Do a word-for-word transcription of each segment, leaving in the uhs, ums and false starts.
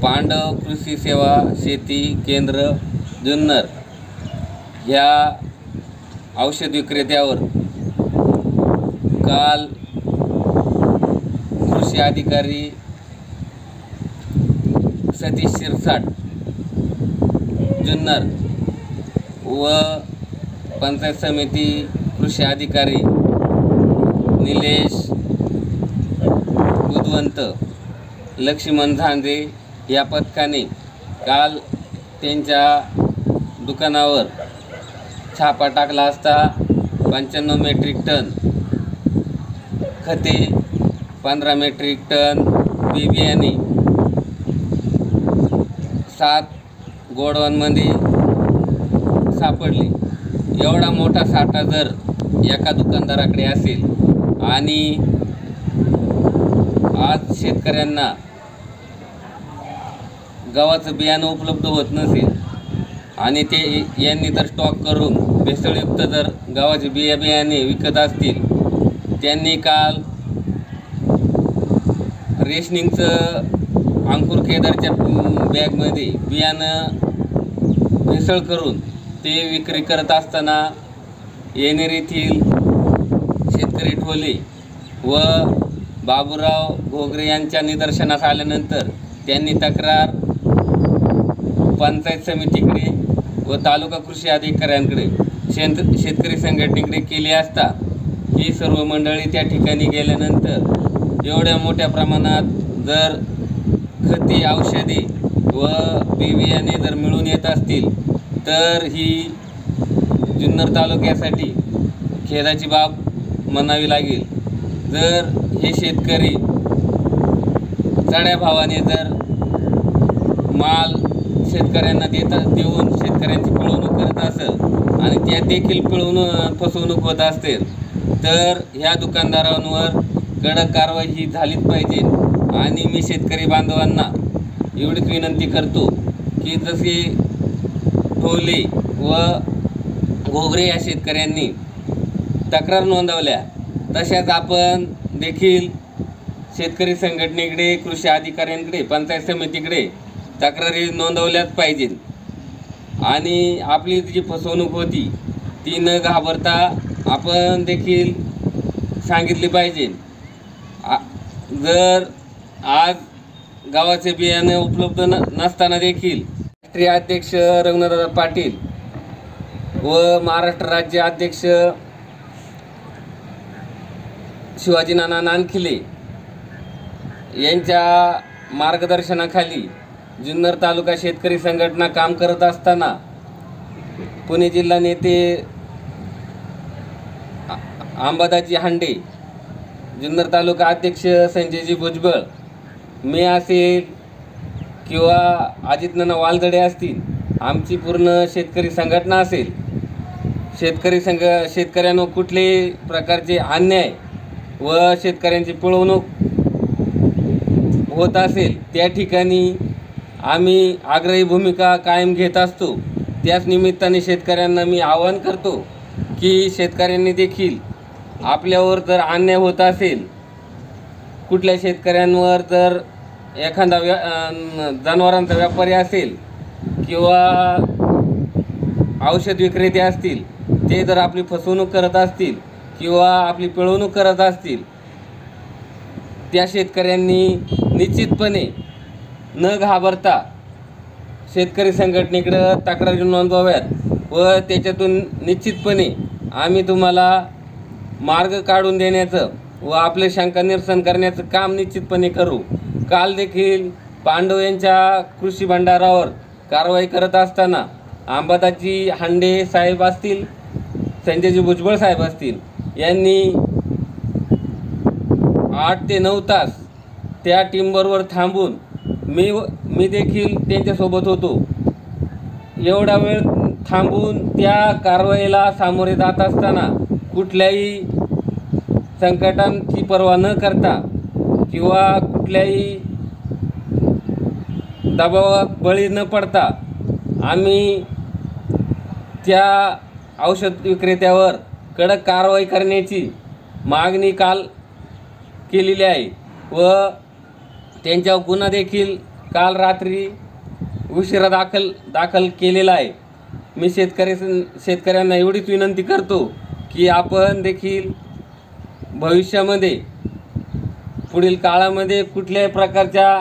पांडव कृषी सेवा शेती केंद्र जुन्नर ह्या औषध विक्रेत्यावर काल कृषी अधिकारी सतीश शिरसाट जुन्नर व पंचायत समिती कृषी अधिकारी निलेश बुधवंत लक्ष्मण झांजे या पथकाने काल त्यांच्या दुकानावर छापा टाकला असता पंच्याण्णव मेट्रिक टन खते, पंधरा मेट्रिक टन बी बियाणे, सात गोडाऊनमध्ये सापडली। एवढा मोठा साठा जर एका दुकानदाराकडे असेल आणि आज शेतकऱ्यांना गव्हाचं बियाणं उपलब्ध होत नसेल आणि ते यांनी जर स्टॉक करून भेसळयुक्त जर गव्हाचे बिया बियाणे विकत असतील, त्यांनी काल रेशनिंगचं अंकुर केदारच्या बॅगमध्ये बियाणं भेसळ करून ते विक्री करत असताना येणेर येथील शेतकरी ठोले व बाबूराव घोगरे यांच्या निदर्शनास आल्यानंतर त्यांनी तक्रार पंचायत समितीकडे व तालुका कृषी अधिकाऱ्यांकडे शेत शेतकरी संघटनेकडे केली असता ही सर्व मंडळी त्या ठिकाणी गेल्यानंतर एवढ्या मोठ्या प्रमाणात जर खते, औषधे व बी बियाणे जर मिळून येत असतील तर ही जुन्नर तालुक्यासाठी खेदाची बाब म्हणावी लागेल। जर हे शेतकरी चढ्या भावाने जर माल शेतकऱ्यांना देता देऊन शेतकऱ्यांची पिळवणूक करत असेल आणि त्यात देखील पिळवणूक फसवणूक होत असेल तर ह्या दुकानदारांवर कडक कारवाई ही झालीच पाहिजे। आणि मी शेतकरी बांधवांना एवढीच विनंती करतो की जसे ठोले व घोगरे या शेतकऱ्यांनी तक्रार नोंदवल्या तशाच आपण देखील शेतकरी संघटनेकडे, कृषी अधिकाऱ्यांकडे, पंचायत समितीकडे तक्रारी नोंदवल्याच पाहिजेत आणि आपली जी फसवणूक होती ती न घाबरता आपण देखील सांगितली पाहिजे। जर आज गावाचे बियाणे उपलब्ध न नसताना देखील राष्ट्रीय अध्यक्ष रघुनाथदादा पाटील व महाराष्ट्र राज्य अध्यक्ष शिवाजी नाना नानखिले यांच्या मार्गदर्शनाखाली जुन्नर तालुका शेतकरी संघटना काम करत असताना पुणे जिल्हा नेते अंबादाजी हांडे, जुन्नर तालुका अध्यक्ष संजयजी भुजबळ, मी असेल किंवा अजितनाना वालदडे असतील, आमची पूर्ण शेतकरी संघटना असेल, शेतकरी संघ शेतकऱ्यांवर कुठल्याही प्रकारचे अन्याय व शेतकऱ्यांची पिळवणूक होत असेल त्या ठिकाणी आम्ही आग्रही भूमिका कायम घेत असतो। त्याच निमित्ताने शेतकऱ्यांना मी आवाहन करतो की शेतकऱ्यांनी देखील आपल्यावर जर अन्याय होत असेल, कुठल्या शेतकऱ्यांवर जर एखादा व्या जनावरांचा व्यापारी असेल किंवा औषध विक्रेते असतील, ते जर आपली फसवणूक करत असतील किंवा आपली पिळवणूक करत असतील, त्या शेतकऱ्यांनी निश्चितपणे न घाबरता शेतकरी संघटनेकडे तक्रारी नोंदवाव्यात व त्याच्यातून निश्चितपणे आम्ही तुम्हाला मार्ग काढून देण्याचं व आपले शंका निरसन करण्याचं काम निश्चितपणे करू। काल देखील पांडव यांच्या कृषी भंडारावर कारवाई करत असताना अंबादाजी हांडे साहेब असतील, संजयजी भुजबळ साहेब असतील, यांनी आठ ते नऊ तास त्या टीमबरोबर थांबून मी मी देखील त्यांच्यासोबत होतो। एवढा वेळ थांबून त्या कारवाईला सामोरे जात असताना कुठल्याही संकटांची पर्वा न करता किंवा कुठल्याही दबावात बळी न पडता आम्ही त्या औषध विक्रेत्यावर कडक कारवाई करण्याची मागणी काल केलेली आहे व त्यांच्यावर गुन्हा देखील काल रात्री उशिरा दाखल दाखल केलेला आहे। मी शेतकरी शेतकऱ्यांना एवढीच विनंती करतो की आपण देखील भविष्यामध्ये पुढील काळामध्ये कुठल्याही प्रकारच्या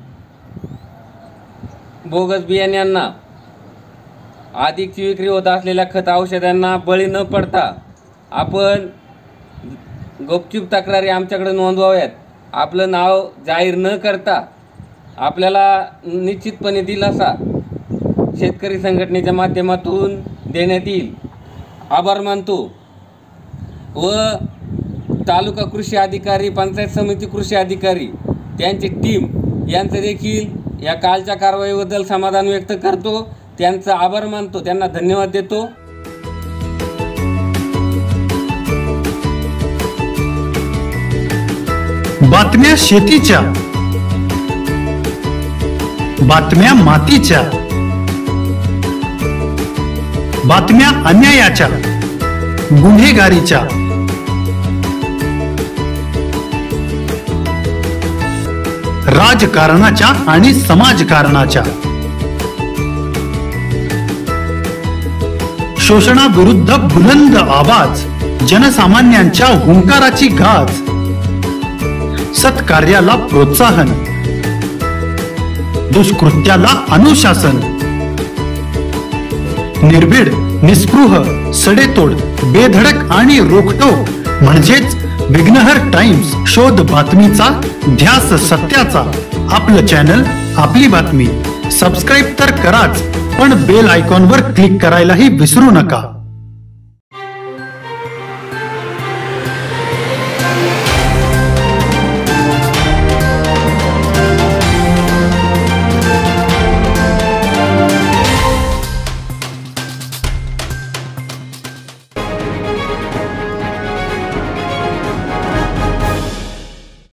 बोगस बियाण्यांना, अधिकची विक्री होत असलेल्या खत औषधांना बळी न पडता आपण गुपचूप तक्रारी आमच्याकडे नोंदवाव्यात। आपलं नाव जाहीर न करता आपल्याला निश्चितपणे दिलासा शेतकरी संघटनेच्या माध्यमातून देण्यात येईल। आभार मानतो व तालुका कृषी अधिकारी, पंचायत समिती कृषी अधिकारी, त्यांची टीम यांचं देखील या कालच्या कारवाईबद्दल समाधान व्यक्त करतो, त्यांचा आभार मानतो, त्यांना धन्यवाद देतो। बातम्या शेतीच्या, बातम्या मातीच्या, बातम्या अन्यायाच्या, गुन्हेगारीच्या, राजकारणाच्या आणि समाजकारणाच्या, शोषणाविरुद्ध बुलंद आवाज, जनसामान्यांच्या हुंकाराची गाज, सत्कार्याला प्रोत्साहन, दुष्कृत्याला अनुशासन, निर्भीड, निस्पृह, सडेतोड, बेधडक आणि रोखटोक म्हणजेच विघ्नहर टाइम्स, शोध बातमीचा, ध्यास सत्याचा। आपलं चॅनल, आपली बातमी। सबस्क्राईब तर कराच, पण बेल आयकॉनवर क्लिक करायलाही विसरू नका।